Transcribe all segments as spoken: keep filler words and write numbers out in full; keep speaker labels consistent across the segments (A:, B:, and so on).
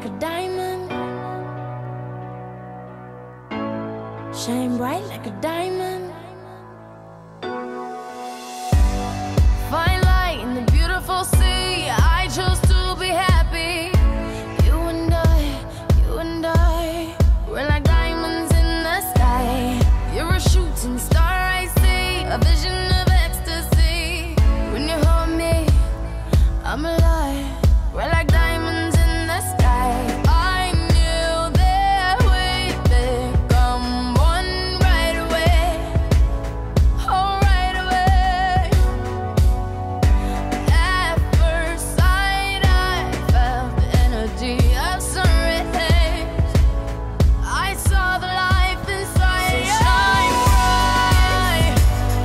A: like a diamond. Shine bright like a diamond. Find light in the beautiful sea. I chose to be happy. You and I, you and I, we're like diamonds in the sky. You're a shooting star I see, a vision of ecstasy. When you hold me, I'm alive. We're like diamonds in the sky. I knew that we'd become one right away. Oh, right away. At first sight, I felt the energy of sun rays. I saw the life inside you. So shine bright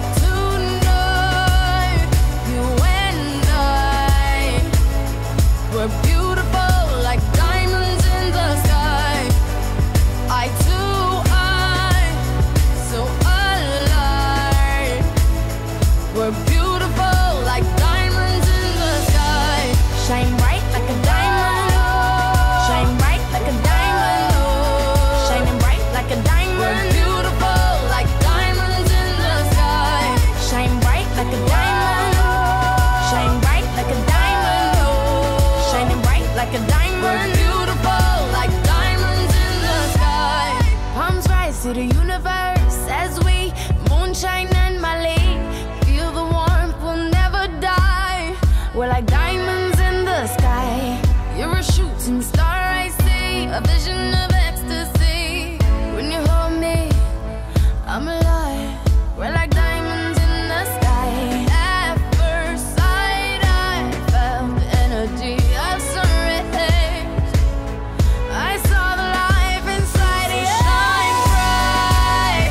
A: tonight. You and I, we're beautiful like diamonds in the sky. I too, I, so alive. We're beautiful like diamonds in the sky. Shine bright like a diamond. Shine bright like a diamond. Shining bright like a diamond. We're beautiful like diamonds in the sky. Shine bright like a diamond. Shine bright like a diamond. Shining bright like a diamond. We're beautiful like diamonds in the sky. Palms rise to the universe as we moonshine and Mali. Feel the warmth, we'll never die. We're like diamonds in the sky. You're a shooting star I see, a vision of ecstasy. When you hold me, I'm alive. We're like diamonds in the sky. At first sight, I felt the energy of sun rays. I saw the life inside you. Shine bright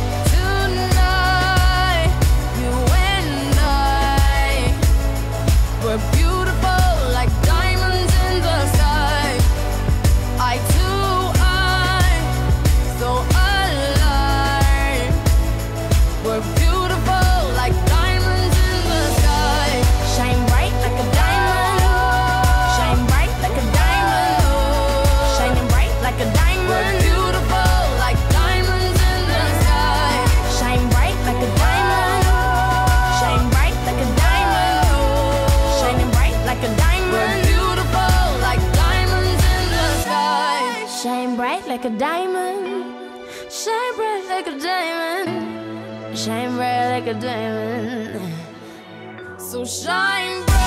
A: tonight. You and I, we're beautiful like diamonds in the sky. I too, I, so alive. We're beautiful like diamonds in the sky. Shine bright like a diamond. Shine bright like a diamond. Shining bright like a diamond. We're beautiful like diamonds in the sky. Shine bright like a diamond. Shine bright like a diamond. Shining bright like a diamond. We're beautiful like diamonds in the sky. Shine bright like a diamond. Shine bright like a diamond. Shine bright like a diamond. So shine bright.